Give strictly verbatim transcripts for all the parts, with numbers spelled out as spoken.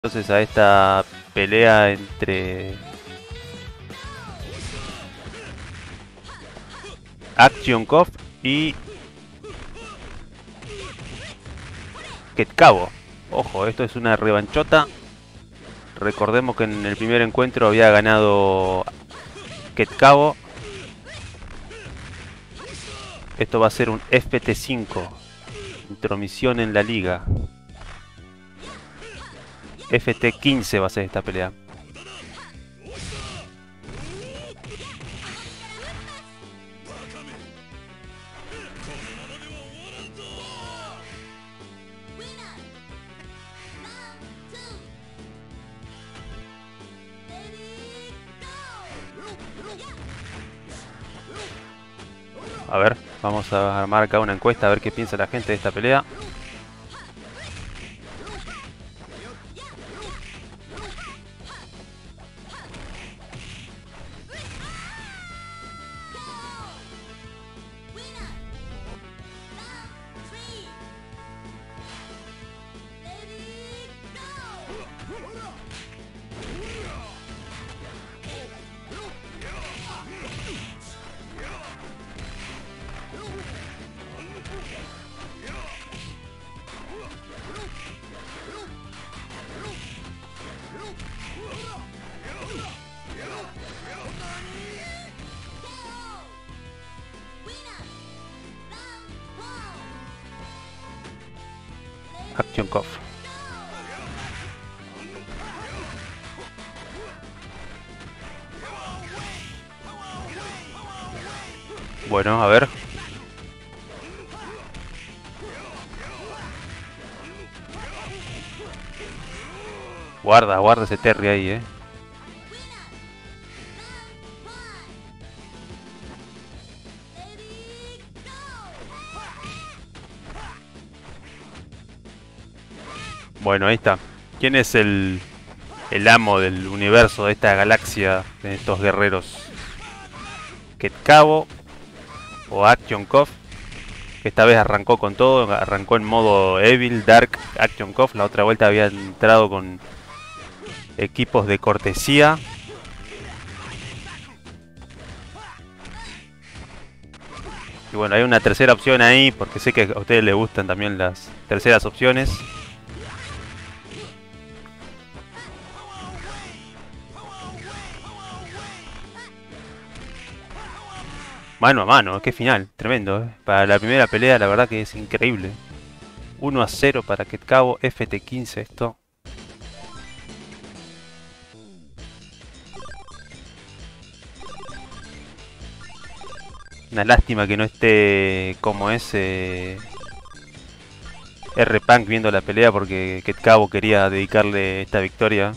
Entonces a esta pelea entre Action Cove y Ketcabo. Ojo, esto es una revanchota. Recordemos que en el primer encuentro había ganado Ketcabo. Esto va a ser un F P T cinco. Intromisión en la liga. F T quince va a ser esta pelea. A ver, vamos a armar acá una encuesta a ver qué piensa la gente de esta pelea. Action Cove. Bueno, a ver. Guarda, guarda ese Terry ahí, eh. Bueno, ahí está. ¿Quién es el, el amo del universo de esta galaxia, de estos guerreros? ¿Ketcabo o Action Cove? Que esta vez arrancó con todo, arrancó en modo Evil, Dark, Action Cove. La otra vuelta había entrado con equipos de cortesía. Y bueno, hay una tercera opción ahí, porque sé que a ustedes les gustan también las terceras opciones. Mano a mano, qué final, tremendo, ¿eh? Para la primera pelea la verdad que es increíble. uno a cero para Ketcabo, F T quince esto. Una lástima que no esté como ese R-Punk viendo la pelea, porque Ketcabo quería dedicarle esta victoria.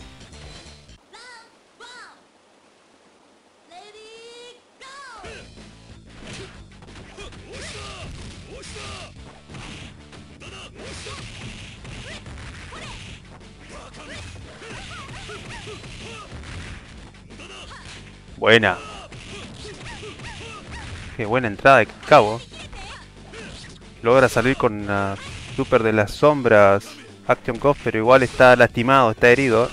Buena. Qué buena entrada de Ketcabo. Logra salir con una super de las sombras Action Cove, pero igual está lastimado, está herido.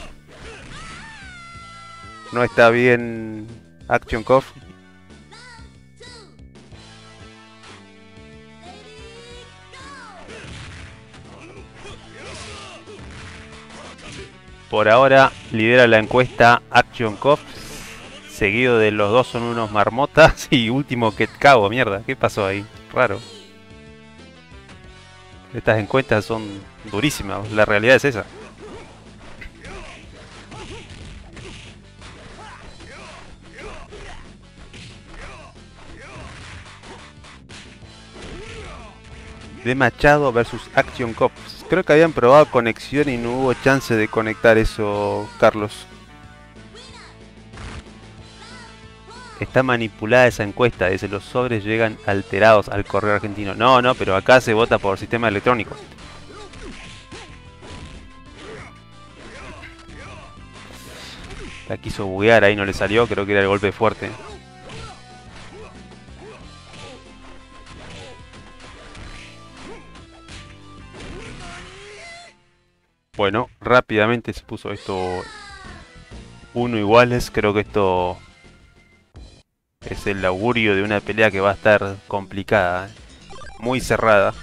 No está bien Action Cove. Por ahora lidera la encuesta Action Cove, seguido de los dos son unos marmotas y último Ketcabo. Mierda, ¿qué pasó ahí? Raro. Estas encuestas son durísimas, la realidad es esa. De Machado versus Action Cove. Creo que habían probado conexión y no hubo chance de conectar eso, Carlos. Está manipulada esa encuesta, dice, los sobres llegan alterados al correo argentino. No, no, pero acá se vota por sistema electrónico. La quiso buguear, ahí no le salió, creo que era el golpe fuerte. Bueno, rápidamente se puso esto uno iguales. Creo que esto es el augurio de una pelea que va a estar complicada, ¿eh? Muy cerrada.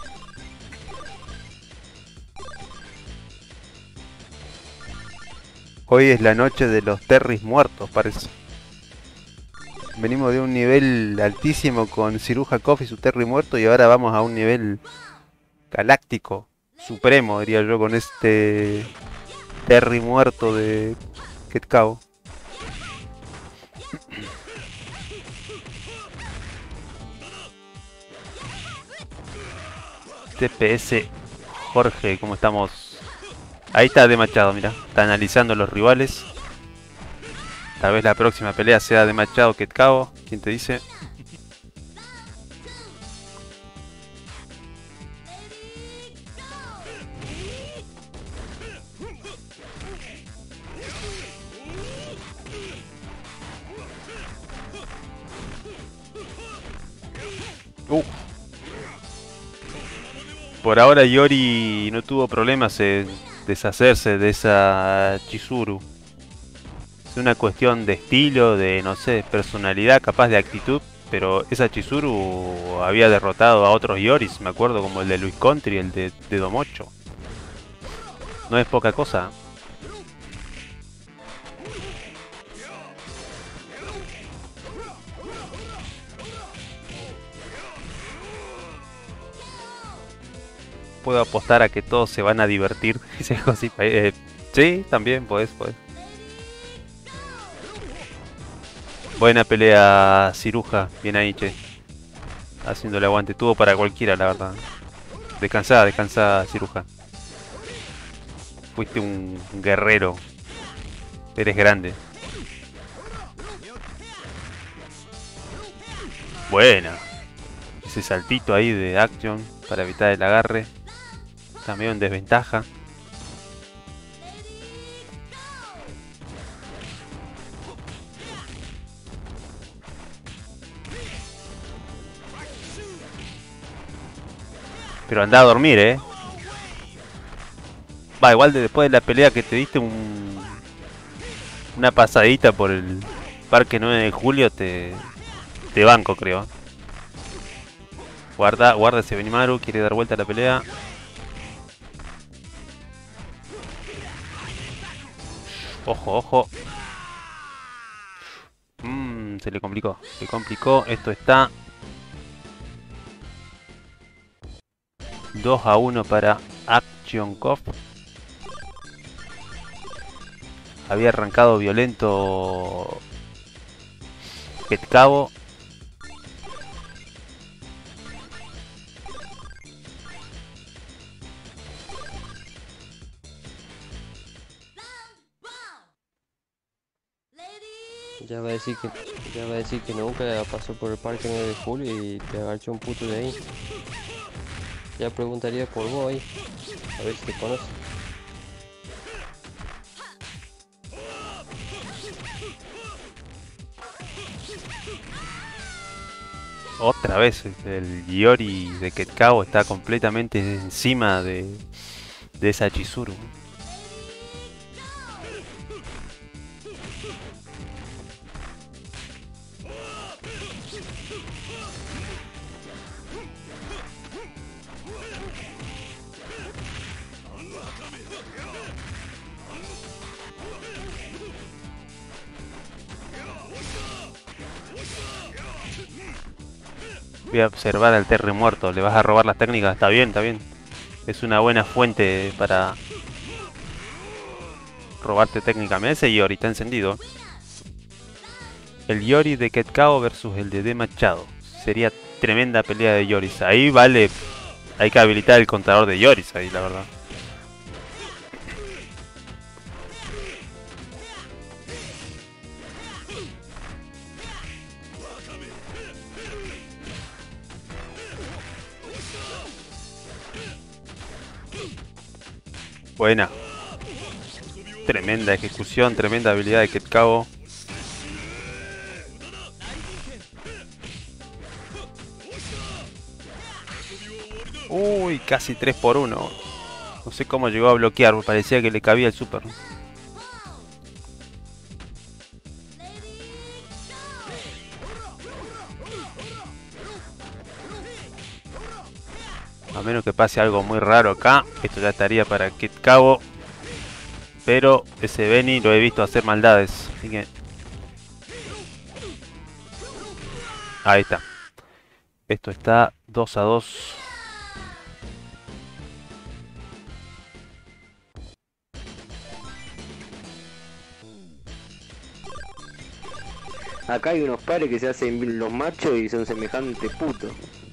Hoy es la noche de los Terris muertos, parece. Venimos de un nivel altísimo con Ciruja Koff y su Terry muerto y ahora vamos a un nivel galáctico, supremo, diría yo, con este Terry muerto de Ket Kao. T P S Jorge, ¿cómo estamos? Ahí está de Machado, mira, está analizando los rivales. Tal vez la próxima pelea sea de Machado Ket Kao, ¿quién te dice? Uh. Por ahora Yori no tuvo problemas en deshacerse de esa Chizuru. Es una cuestión de estilo, de no sé, personalidad, capaz de actitud. Pero esa Chizuru había derrotado a otros Yoris, me acuerdo, como el de Luis Country, el de, de Domocho. No es poca cosa. Puedo apostar a que todos se van a divertir. eh, sí, también, pues, pues. Buena pelea, Ciruja. Bien ahí, che. Haciéndole aguante. Tuvo para cualquiera, la verdad. Descansá, descansá, Ciruja. Fuiste un guerrero. Eres grande. Buena. Ese saltito ahí de Action para evitar el agarre. Está medio en desventaja. Pero anda a dormir, eh. Va, igual de, después de la pelea que te diste un, una pasadita por el Parque nueve de Julio, te, te banco, creo. Guarda, guarda ese Benimaru, quiere dar vuelta a la pelea. Ojo, ojo. Mmm, se le complicó. Se complicó. Esto está dos a uno para Action Koff. Había arrancado violento Ket Kao. Ya va a decir que ya va a decir que nunca pasó por el Parque nueve de Julio y te agarchó un puto de ahí. Ya preguntaría por vos ahí, a ver si te conoce. Otra vez el Yori de Ket Kao está completamente encima de, de esa Chizuru. Voy a observar al Terry muerto. ¿Le vas a robar las técnicas? Está bien, está bien. Es una buena fuente para robarte técnicamente. Ese Yori está encendido. El Yori de Ket Kao versus el de D Machado. Sería tremenda pelea de Yoris. Ahí vale. Hay que habilitar el contador de Yoris ahí, la verdad. Buena. Tremenda ejecución, tremenda habilidad de Ket Kao. Uy, casi tres por uno. No sé cómo llegó a bloquear, me parecía que le cabía el super. A menos que pase algo muy raro acá, esto ya estaría para Kid Cabo. Pero ese Benny lo he visto hacer maldades, así que... Ahí está. Esto está dos a dos. Acá hay unos pares que se hacen los machos y son semejantes putos.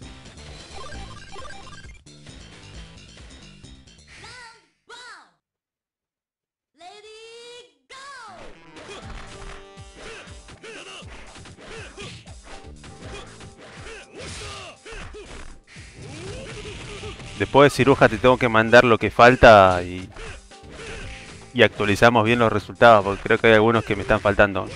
Después de Ciruja te tengo que mandar lo que falta y, y actualizamos bien los resultados, porque creo que hay algunos que me están faltando.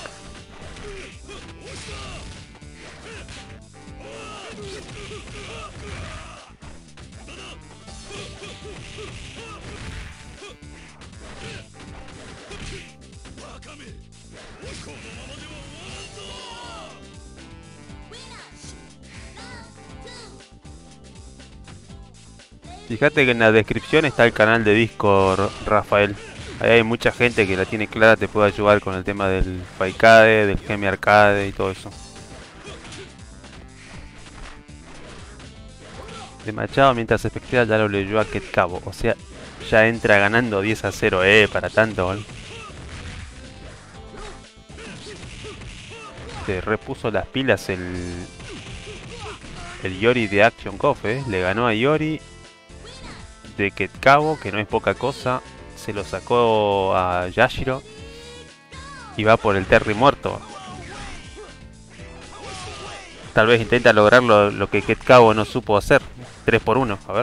Fíjate que en la descripción está el canal de Discord, Rafael. Ahí hay mucha gente que la tiene clara, te puede ayudar con el tema del Faikade, del Gemi Arcade y todo eso. De Machado mientras espectea ya lo leyó a Kid Cabo, o sea, ya entra ganando diez a cero, eh, para tanto gol. Se repuso las pilas el, el Yori de Action Coff, eh. Le ganó a Yori de Kid Cabo, que no es poca cosa. Se lo sacó a Yashiro y va por el Terry muerto. Tal vez intenta lograr lo, lo que Kid Cabo no supo hacer. tres por uno, a ver.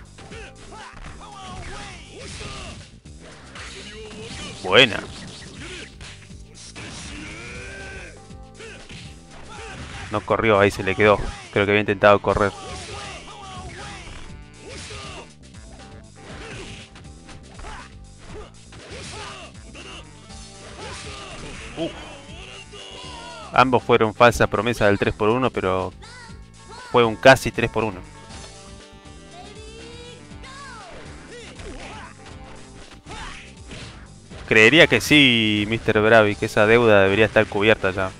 Buena. No corrió, ahí se le quedó. Creo que había intentado correr. Uh. Ambos fueron falsa promesa del tres por uno, pero fue un casi tres por uno. Creería que sí, mister Bravi, que esa deuda debería estar cubierta ya.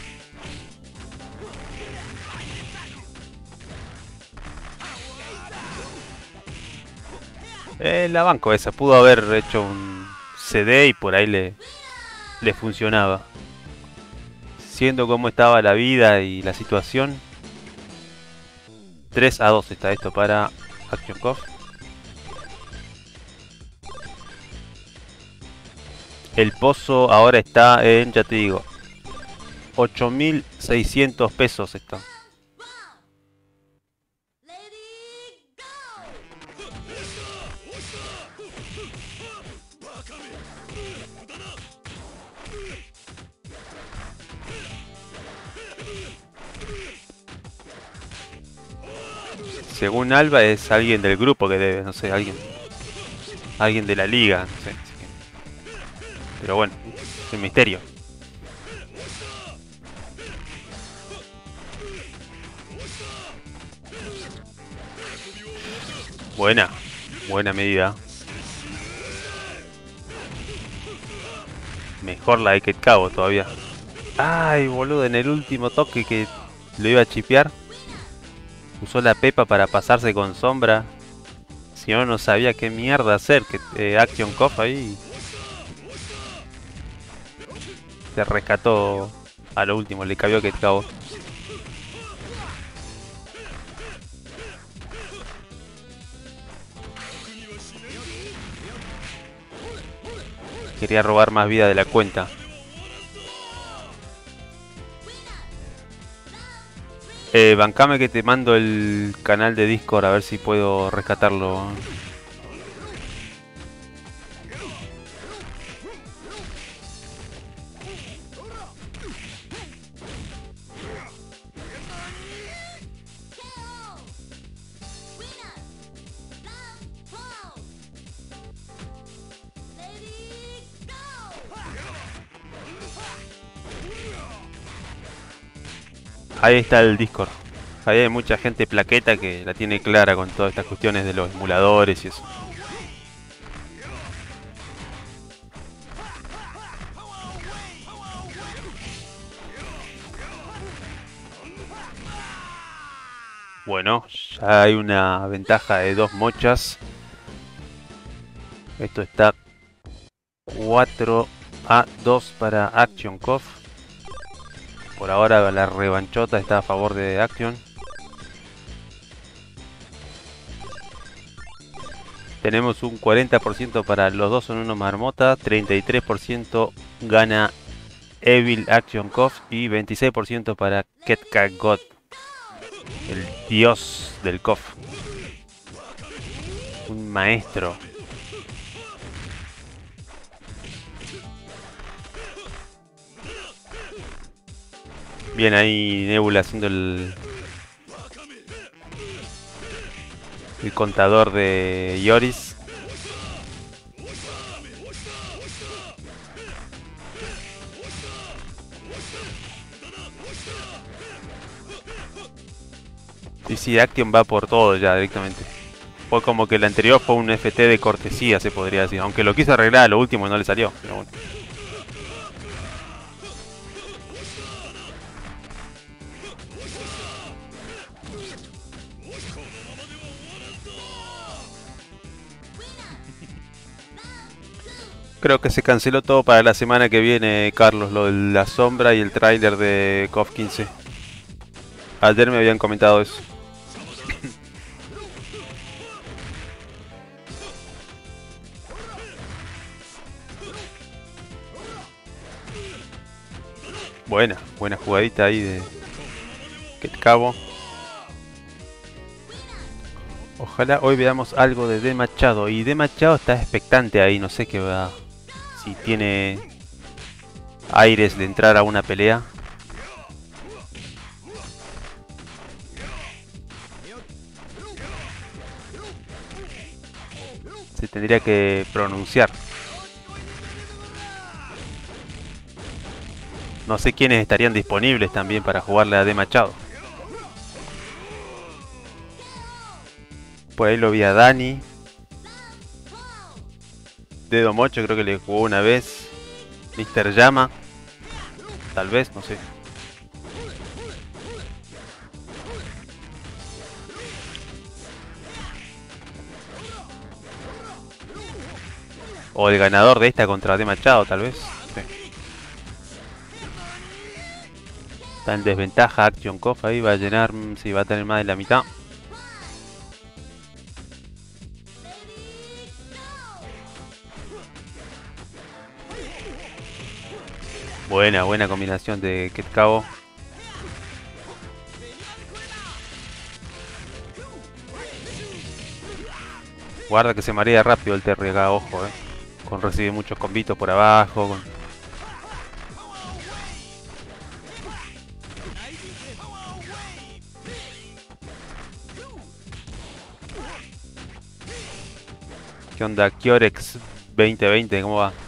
Eh, la banco esa, pudo haber hecho un C D y por ahí le, le funcionaba. Siendo como estaba la vida y la situación. tres a dos está esto para Action Coff. El pozo ahora está en, ya te digo, ocho mil seiscientos pesos está. Según Alba es alguien del grupo que debe, no sé, alguien alguien de la liga, no sé. Pero bueno, es un misterio. Buena, buena medida. Mejor la de Kid Cabo todavía. Ay, boludo, en el último toque que lo iba a chipear. Usó la pepa para pasarse con sombra. Si no, no sabía qué mierda hacer. Que eh, Action Coff ahí se rescató a lo último. Le cabió que Cabo. Quería robar más vida de la cuenta. Eh, bancame que te mando el canal de Discord a ver si puedo rescatarlo. Ahí está el Discord. Ahí hay mucha gente plaqueta que la tiene clara con todas estas cuestiones de los emuladores y eso. Bueno, ya hay una ventaja de dos mochas. Esto está cuatro a dos para Action Cof. Por ahora la revanchota está a favor de Action. Tenemos un cuarenta por ciento para los dos son uno marmota, treinta y tres por ciento gana Evil Action Cof y veintiséis por ciento para Ketka God, el dios del Cof. Un maestro. Bien ahí Nebula haciendo el, el contador de Ioris. Y sí, Action va por todo ya directamente. Fue como que el anterior fue un F T de cortesía, se podría decir. Aunque lo quiso arreglar a lo último y no le salió. Pero bueno. Creo que se canceló todo para la semana que viene, Carlos, lo de la sombra y el tráiler de Cof quince. Ayer me habían comentado eso. Buena, buena jugadita ahí de Ketcabo. Ojalá hoy veamos algo de D Machado. Y D Machado está expectante ahí, no sé qué va. Si tiene aires de entrar a una pelea. Se tendría que pronunciar. No sé quiénes estarían disponibles también para jugarle a D Machado. Por ahí lo vi a Dani. Dedo Mocho creo que le jugó una vez. mister Llama. Tal vez, no sé. O el ganador de esta contra D Machado, tal vez. Sí. Está en desventaja Action Cof ahí. Va a llenar, si sí, va a tener más de la mitad. Buena, buena combinación de Ketcabo. Guarda que se marea rápido el Terry acá, ojo, eh. Con recibe muchos combitos por abajo. Con... ¿Qué onda? Kiorex veinte veinte, ¿cómo va?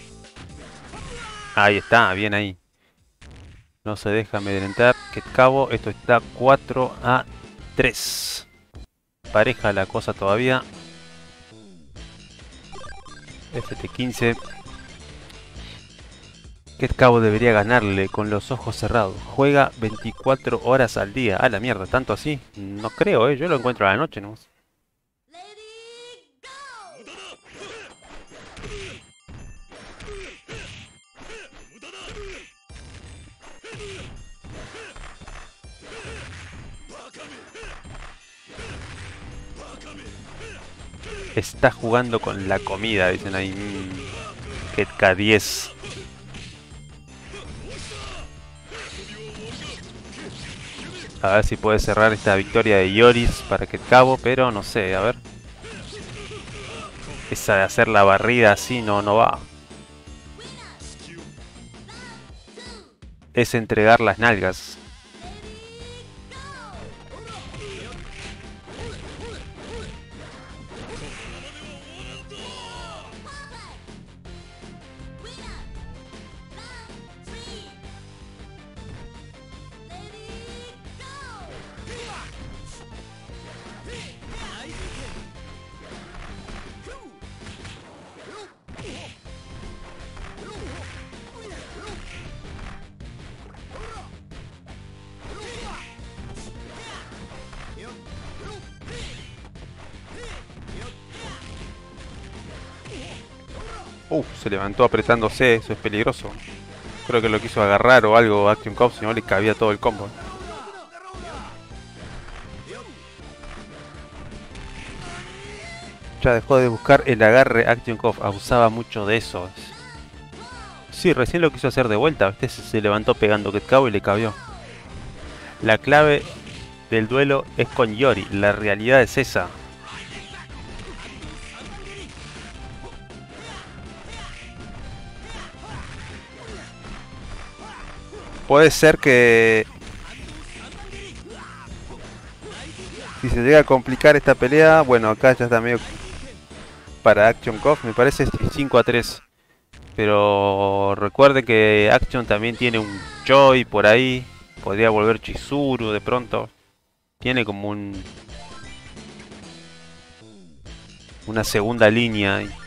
Ahí está, bien ahí. No se deja amedrentar. Ketcabo, esto está cuatro a tres. Pareja la cosa todavía. F T quince. Ketcabo debería ganarle con los ojos cerrados. Juega veinticuatro horas al día. A la mierda, ¿tanto así? No creo, eh. Yo lo encuentro a la noche, ¿no? Está jugando con la comida, dicen ahí. Mmm, Ketka diez. A ver si puede cerrar esta victoria de Ioris para Ketcabo, pero no sé, a ver. Esa de hacer la barrida así no, no va. Es entregar las nalgas. Uh, se levantó apretándose, eso es peligroso. Creo que lo quiso agarrar o algo Action Cop, si no le cabía todo el combo. Ya dejó de buscar el agarre Action Cop, abusaba mucho de eso. Sí, recién lo quiso hacer de vuelta, este se levantó pegando Ket Kago y le cabió. La clave del duelo es con Yori, la realidad es esa. Puede ser que si se llega a complicar esta pelea, bueno, acá ya está medio para Action Cop, me parece cinco a tres. Pero recuerde que Action también tiene un Choi por ahí, podría volver Chizuru de pronto. Tiene como un una segunda línea ahí.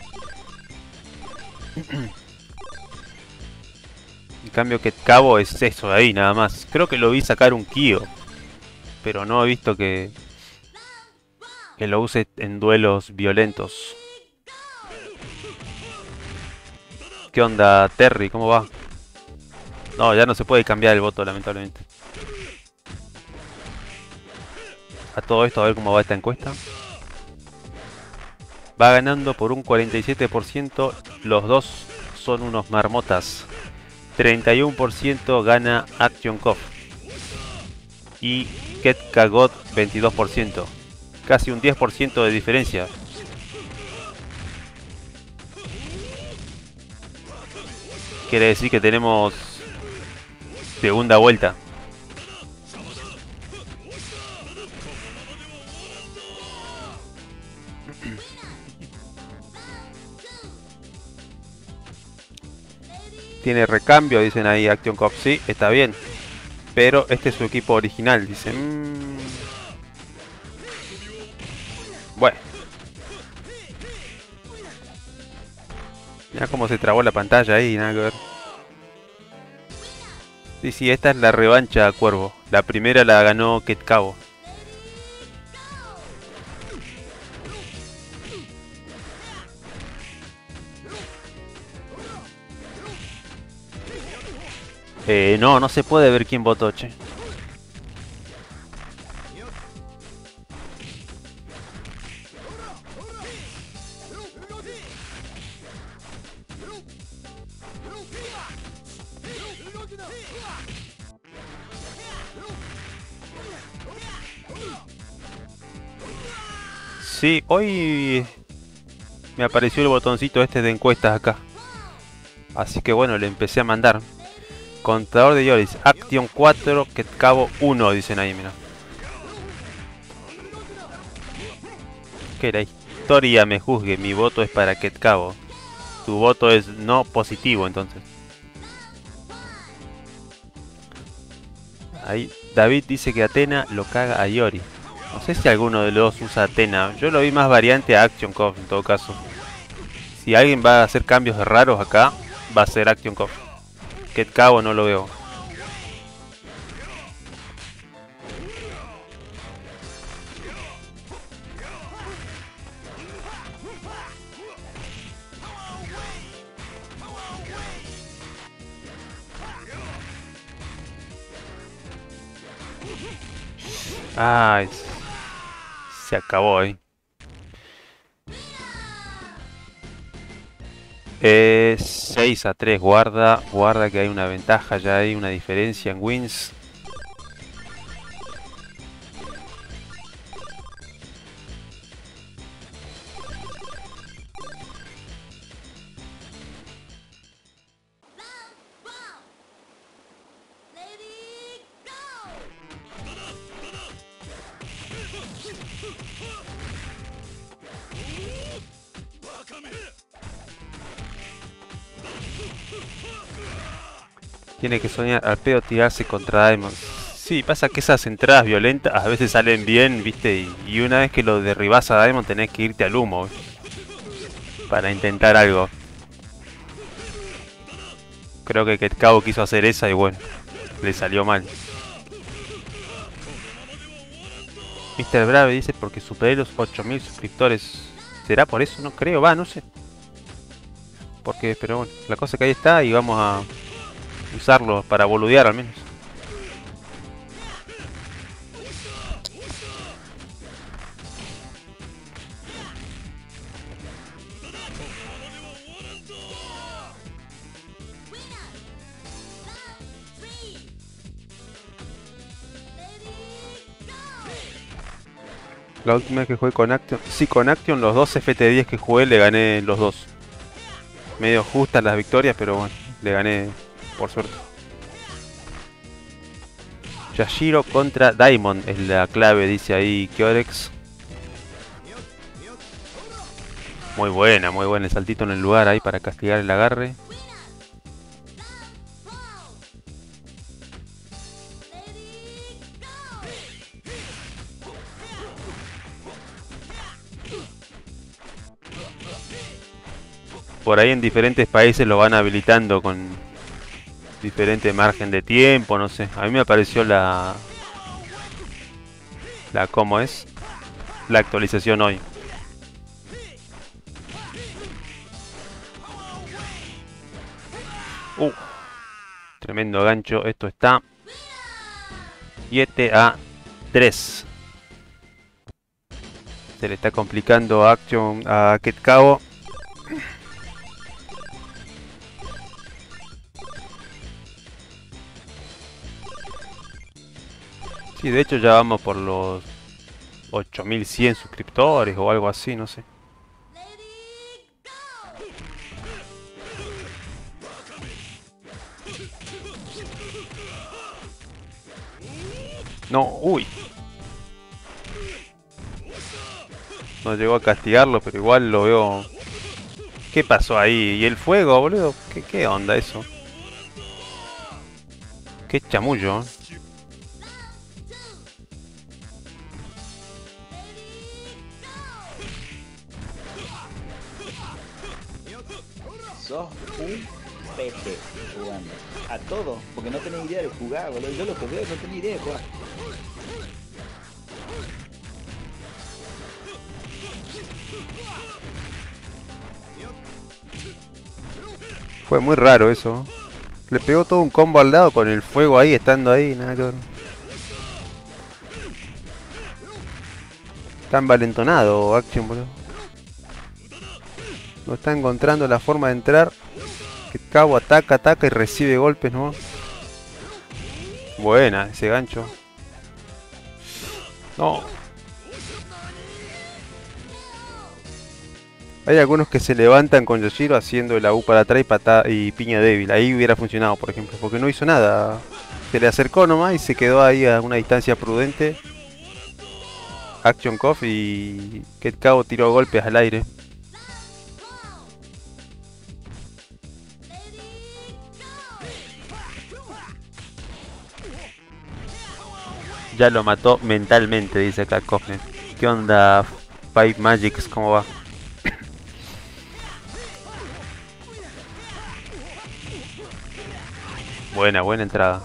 En cambio que Cabo es eso de ahí nada más. Creo que lo vi sacar un Kyo, pero no he visto que, que lo use en duelos violentos. ¿Qué onda, Terry? ¿Cómo va? No, ya no se puede cambiar el voto, lamentablemente. A todo esto, a ver cómo va esta encuesta. Va ganando por un cuarenta y siete por ciento. Los dos son unos marmotas. treinta y uno por ciento gana Action Cop. Y Ket Kago veintidós por ciento. Casi un diez por ciento de diferencia. Quiere decir que tenemos segunda vuelta. Tiene recambio, dicen ahí Action Cop. Sí, está bien. Pero este es su equipo original, dicen. Mm. Bueno. Mira cómo se trabó la pantalla ahí, nada que ver. Sí, sí, esta es la revancha, Cuervo. La primera la ganó Ket Kago. Eh, no, no se puede ver quién votó, che. Sí, hoy me apareció el botoncito este de encuestas acá. Así que bueno, le empecé a mandar. Contador de Yoris, Action cuatro, Ket Kago uno, dicen ahí, mira. Que la historia me juzgue, mi voto es para Ket Kago. Tu voto es no positivo, entonces. Ahí David dice que Athena lo caga a Yori. No sé si alguno de los dos usa Athena. Yo lo vi más variante a Action Cop en todo caso. Si alguien va a hacer cambios raros acá, va a ser Action Cop. Ket Kago no lo veo. Ay, se acabó ahí. Eh, seis a tres, guarda, guarda que hay una ventaja, ya hay una diferencia en wins. Tiene que soñar al pedo tirarse contra Daimon. Sí, pasa que esas entradas violentas a veces salen bien, viste, y, y una vez que lo derribás a Daimon tenés que irte al humo, ¿viste? Para intentar algo. Creo que Ket Kago quiso hacer esa y bueno, le salió mal. mister Brave dice porque superé los ocho mil suscriptores. ¿Será por eso? No creo, va, no sé. Porque, pero bueno, la cosa que ahí está y vamos a usarlo para boludear al menos. La última vez que jugué con Action, sí, con Action los dos F T diez que jugué le gané los dos. Medio justas las victorias, pero bueno, le gané por suerte. Yashiro contra Daimon es la clave, dice ahí Kyorex. Muy buena, muy buena el saltito en el lugar ahí para castigar el agarre. Por ahí en diferentes países lo van habilitando con diferente margen de tiempo, no sé. A mí me apareció la... La ¿cómo es? La actualización hoy. Uh, tremendo gancho. Esto está siete a tres. Se le está complicando a Action a Ketkago. Sí, de hecho ya vamos por los ocho mil cien suscriptores o algo así, no sé. No, uy. No llegó a castigarlo, pero igual lo veo. ¿Qué pasó ahí? ¿Y el fuego, boludo? ¿Qué, qué onda eso? Qué chamullo. Sos un peje jugando. A todo, porque no tenés idea de jugar, boludo. Yo lo que veo no tenés idea de jugar. Fue muy raro eso. Le pegó todo un combo al lado con el fuego ahí, estando ahí, nada que ver. Está envalentonado Action, boludo. No está encontrando la forma de entrar. Ketkago ataca, ataca y recibe golpes, ¿no? Buena ese gancho. No. Hay algunos que se levantan con Yashiro haciendo la U para atrás y, pata y piña débil. Ahí hubiera funcionado, por ejemplo. Porque no hizo nada. Se le acercó nomás y se quedó ahí a una distancia prudente. Action Coff y Ketkago tiró golpes al aire. Ya lo mató mentalmente, dice acá Kofne. ¿Qué onda, Five Magics? ¿Cómo va? Buena, buena entrada.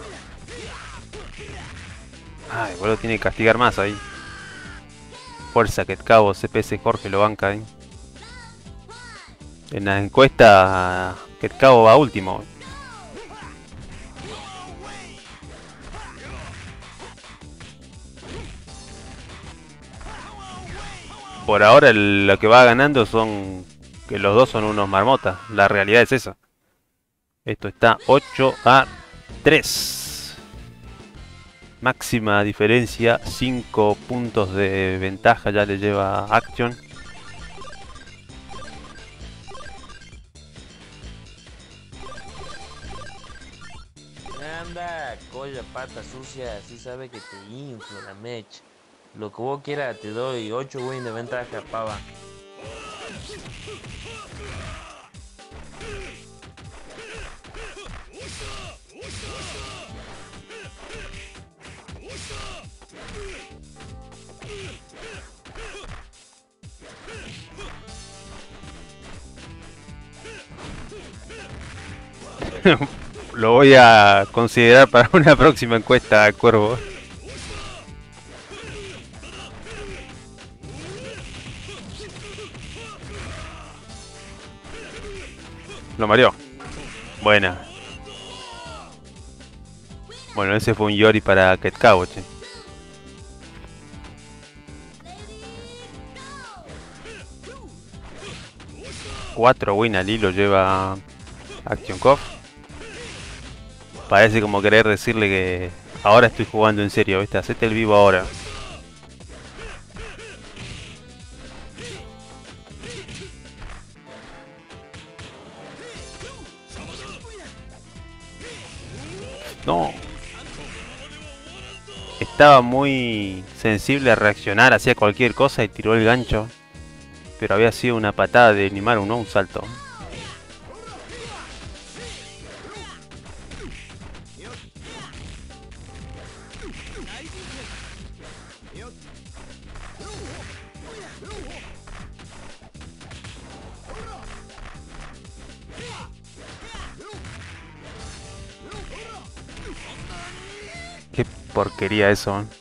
Ay, boludo, tiene que castigar más ahí. Fuerza, Ketkago, C P S Jorge lo banca ahí. En la encuesta, Ketkago va último. Por ahora el, lo que va ganando son que los dos son unos marmotas. La realidad es esa. Esto está ocho a tres. Máxima diferencia, cinco puntos de ventaja ya le lleva Action. Anda, colla, pata sucia, así sabe que te infla la mecha. Lo que vos quieras te doy ocho wins de ventaja, pava. Lo voy a considerar para una próxima encuesta, Cuervo. Lo mareó. Buena. Bueno, ese fue un Yori para Ketkabo, che. Cuatro win al hilo lleva Action Coff. Parece como querer decirle que ahora estoy jugando en serio, ¿viste? Hacete el vivo ahora. No. Estaba muy sensible a reaccionar, hacía cualquier cosa y tiró el gancho. Pero había sido una patada de Nimaru, no un salto. Qué porquería eso, ¿eh?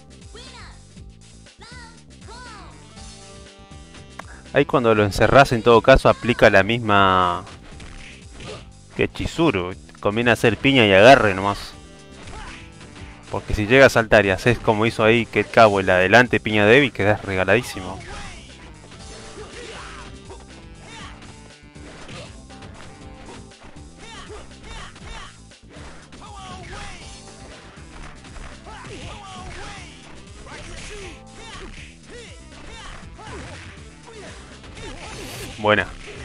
Ahí cuando lo encerrás en todo caso aplica la misma que Chizuru. Conviene hacer piña y agarre nomás. Porque si llega a saltar y haces como hizo ahí Ketkabo el adelante piña débil, quedás regaladísimo. Buena.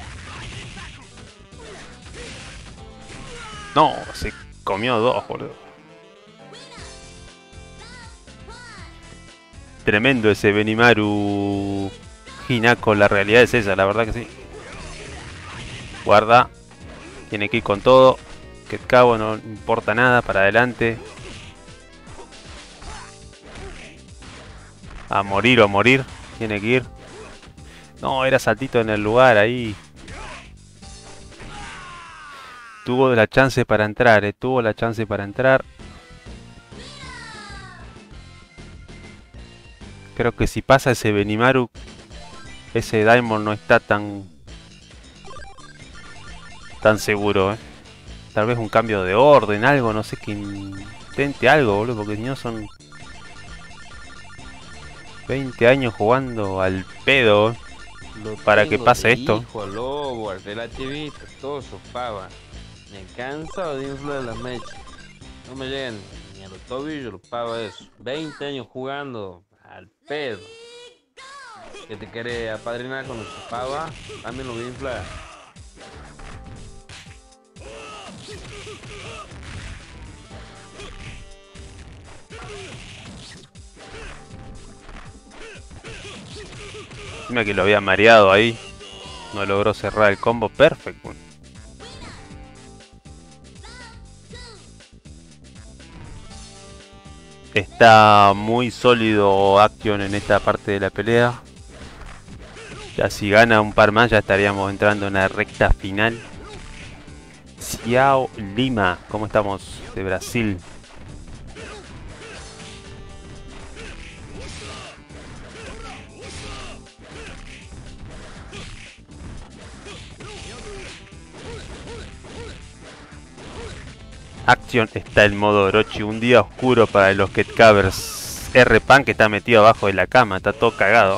No, se comió dos, boludo. Tremendo ese Benimaru Hinako, la realidad es esa, la verdad que sí. Guarda. Tiene que ir con todo. Ketkabo no importa nada, para adelante. A morir o a morir. Tiene que ir. No, era saltito en el lugar ahí. Tuvo la chance para entrar, eh. Tuvo la chance para entrar. Creo que si pasa ese Benimaru, ese Diamond no está tan tan seguro, eh. Tal vez un cambio de orden, algo, no sé, que intente algo, boludo, porque si no son veinte años jugando al pedo, eh. Lo Para que tengo pase de esto. Hijo, a lobo, al relativista, todo su pava. Me cansa de inflar la mecha. No me llegan ni a los tobillos los pava eso. veinte años jugando al pedo. Que te quiere apadrinar con su pava, también lo voy a inflar. Encima que lo había mareado ahí. No logró cerrar el combo perfecto. Está muy sólido Action en esta parte de la pelea. Ya si gana un par más ya estaríamos entrando en la recta final. Xiao Lima, ¿cómo estamos? De Brasil. Action está en modo Orochi, un día oscuro para los Ketkavers. R-Pan que está metido abajo de la cama, está todo cagado.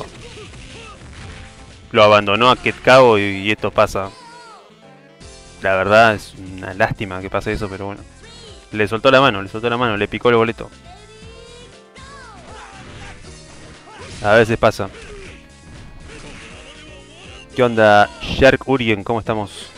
Lo abandonó a Ketkabo y, y esto pasa. La verdad es una lástima que pase eso, pero bueno. Le soltó la mano, le soltó la mano, le picó el boleto. A veces pasa. ¿Qué onda, Shark Urien? ¿Cómo estamos?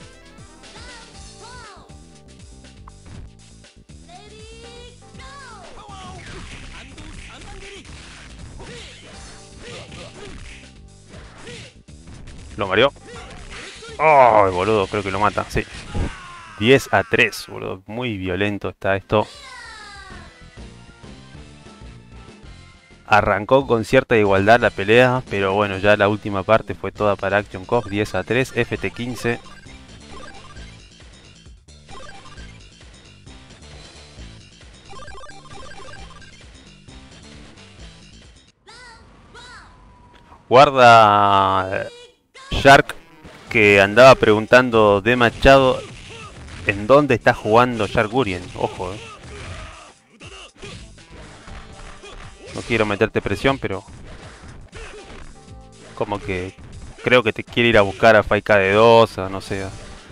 Lo mareó. Oh, boludo, creo que lo mata, sí. diez a tres, boludo. Muy violento está esto. Arrancó con cierta igualdad la pelea, pero bueno, ya la última parte fue toda para Action Coff. diez a tres, F T quince. Guarda Shark que andaba preguntando de Machado en dónde está jugando Shark Gurien. Ojo, eh. No quiero meterte presión, pero como que creo que te quiere ir a buscar a Faika de dos, o no sé.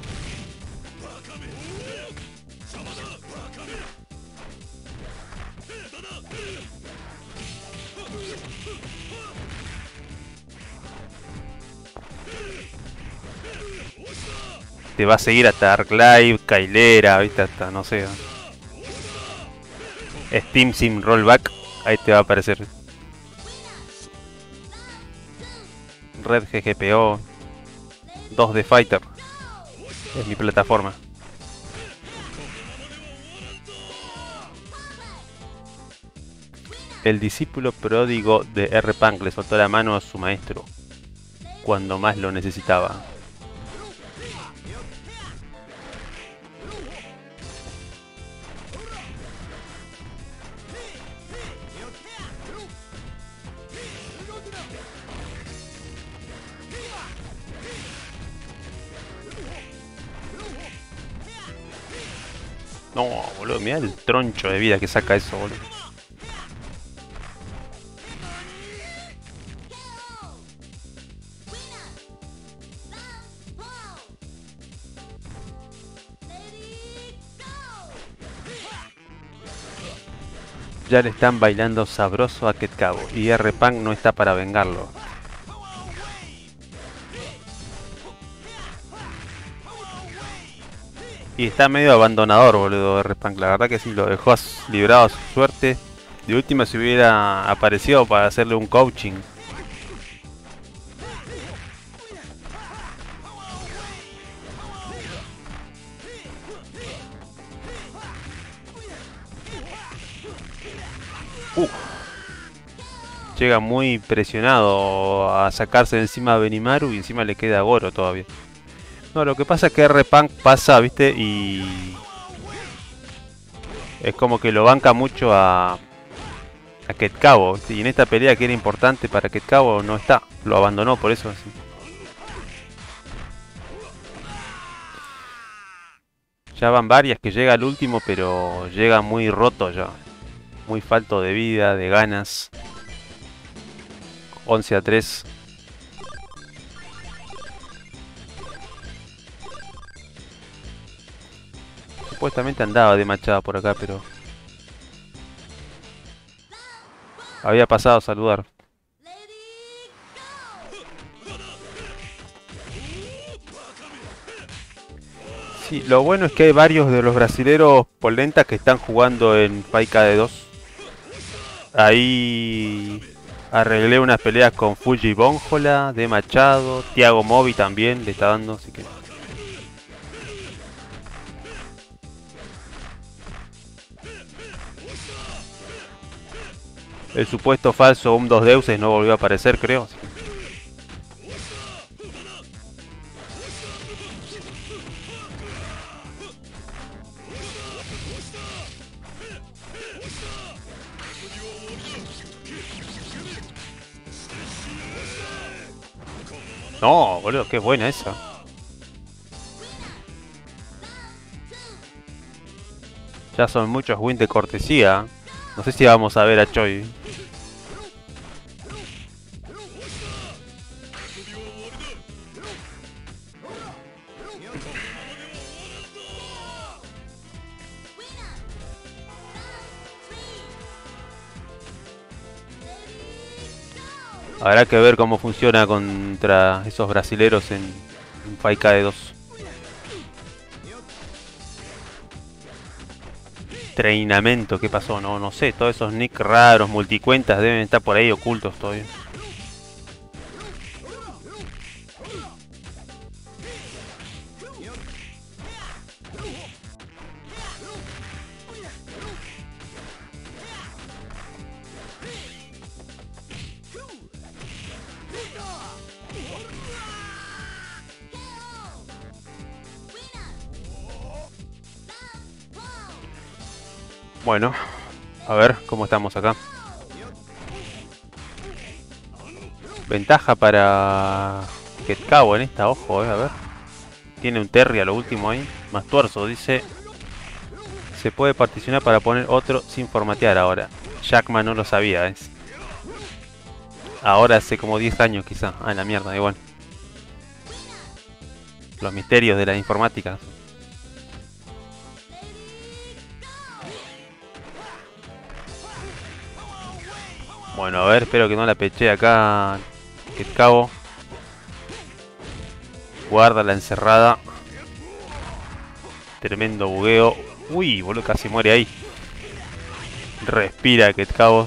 Te va a seguir hasta Arc Live, Kailera, viste, hasta no sé. Steam Sim Rollback, ahí te va a aparecer. Red G G P O, dos D Fighter, es mi plataforma. El discípulo pródigo de R-Punk le soltó la mano a su maestro cuando más lo necesitaba. No, boludo, mirá el troncho de vida que saca eso, boludo. Ya le están bailando sabroso a Ket Cabo y R-Punk no está para vengarlo. Y está medio abandonador, boludo, R-Punk. La verdad que sí, lo dejó librado a su suerte. De última se hubiera aparecido para hacerle un coaching. Uh. Llega muy presionado a sacarse de encima a Benimaru y encima le queda Goro todavía. No, lo que pasa es que R-Punk pasa, viste, y es como que lo banca mucho a, a Ket Cabo, y en esta pelea que era importante para Ket Cabo no está, lo abandonó por eso así. Ya van varias que llega al último, pero llega muy roto ya, muy falto de vida, de ganas. once a tres. Supuestamente andaba de Machado por acá, pero había pasado a saludar. Sí, lo bueno es que hay varios de los brasileros polentas que están jugando en Faika de dos. Ahí arreglé unas peleas con Fuji Bonjola, de Machado, Thiago Mobi también le está dando, así que... El supuesto falso Um dos Deuses no volvió a aparecer, creo. No, boludo, qué buena esa. Ya son muchos wins de cortesía. No sé si vamos a ver a Choi. Habrá que ver cómo funciona contra esos brasileros en, en Faika de dos. Treinamento, ¿qué pasó? No, no sé, todos esos nick raros, multicuentas deben estar por ahí ocultos todavía. Bueno, a ver cómo estamos acá. Ventaja para Que cabo en esta, ojo, eh, a ver. Tiene un Terry a lo último ahí. Más tuerzo, dice. Se puede particionar para poner otro sin formatear ahora. Jackman no lo sabía, es. Ahora hace como diez años quizá. Ah, la mierda, igual. Los misterios de la informática. Bueno, a ver, espero que no la peche acá. Que cabo. Guarda la encerrada. Tremendo bugueo. Uy, boludo, casi muere ahí. Respira, que cabo.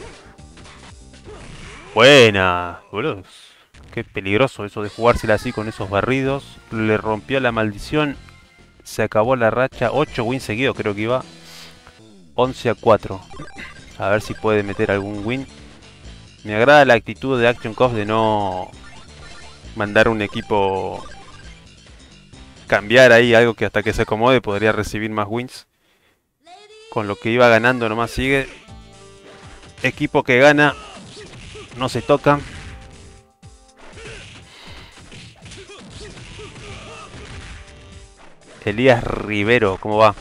Buena, boludo. Qué peligroso eso de jugársela así con esos barridos. Le rompió la maldición. Se acabó la racha. ocho wins seguidos creo que iba. once a cuatro. A ver si puede meter algún win. Me agrada la actitud de Action Coff de no mandar un equipo cambiar ahí algo que hasta que se acomode podría recibir más wins. Con lo que iba ganando nomás sigue. Equipo que gana no se toca. Elías Rivero, ¿cómo va?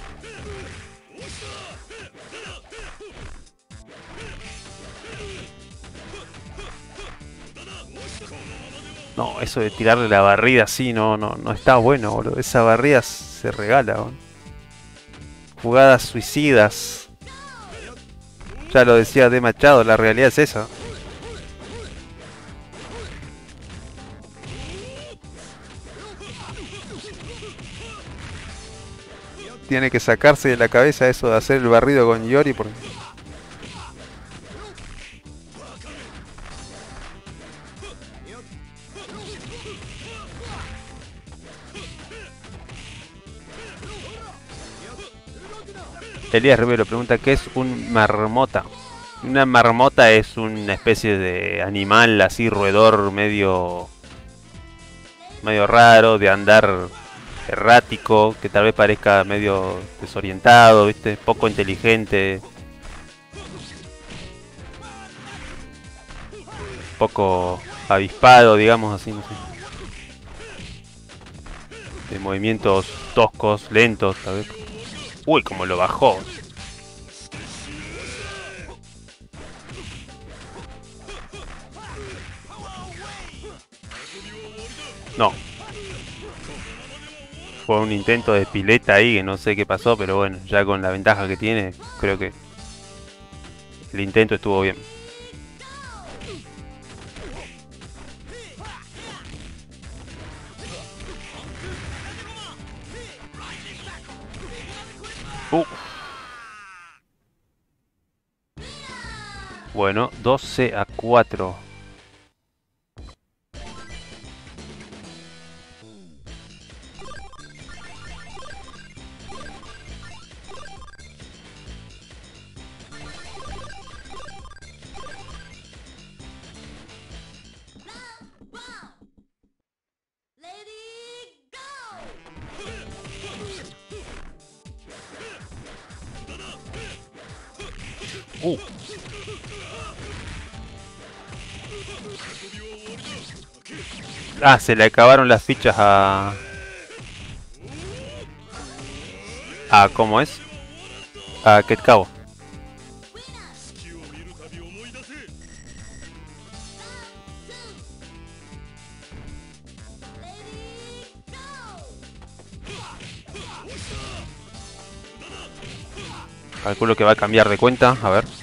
No, eso de tirarle la barrida así no, no, no está bueno, boludo. Esa barrida se regala, boludo. Jugadas suicidas. Ya lo decía de Machado, la realidad es esa. Tiene que sacarse de la cabeza eso de hacer el barrido con Yori porque... Elías Rivero pregunta ¿qué es un marmota? Una marmota es una especie de animal así roedor medio medio raro, de andar errático, que tal vez parezca medio desorientado, ¿viste? Poco inteligente. Poco avispado, digamos así, no sé. De movimientos toscos, lentos, tal vez. Uy, como lo bajó. No. Fue un intento de pileta ahí que no sé qué pasó, pero bueno, ya con la ventaja que tiene, creo que el intento estuvo bien. Uh. Bueno, doce a cuatro. Uh. Ah, se le acabaron las fichas a... a ¿cómo es? A Ketcabo. Calculo que va a cambiar de cuenta, a ver.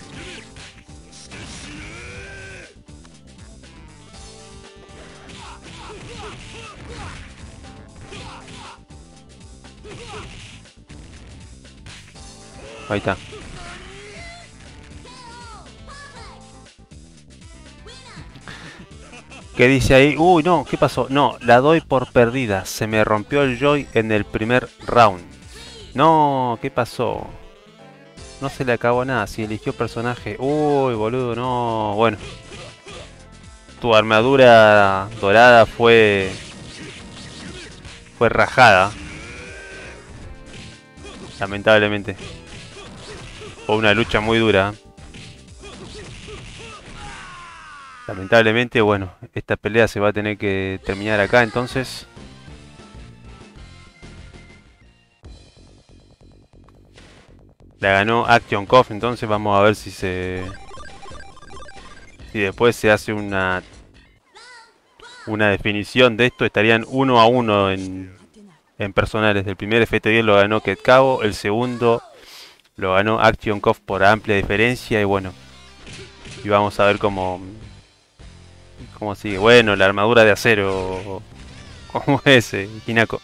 Ahí está. ¿Qué dice ahí? Uy, no, ¿qué pasó? No, la doy por perdida. Se me rompió el joy en el primer round. No, ¿qué pasó? No se le acabó nada. Si eligió personaje. Uy, boludo, no. Bueno. Tu armadura dorada fue... Fue rajada. Lamentablemente. Fue una lucha muy dura. Lamentablemente, bueno, esta pelea se va a tener que terminar acá entonces. La ganó Action Coff, entonces vamos a ver si se... Si después se hace una... Una definición de esto, estarían uno a uno en, en personales. El primer F T diez lo ganó Ketcabo, el segundo lo ganó Action Coff por amplia diferencia y bueno. Y vamos a ver cómo... Cómo sigue. Bueno, la armadura de acero... ¿Cómo es ese, Hinako?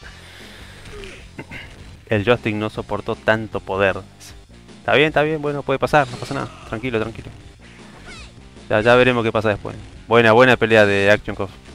El joystick no soportó tanto poder. Está bien, está bien, bueno, puede pasar, no pasa nada. Tranquilo, tranquilo. Ya, ya veremos qué pasa después. Buena, buena pelea de Action Coff.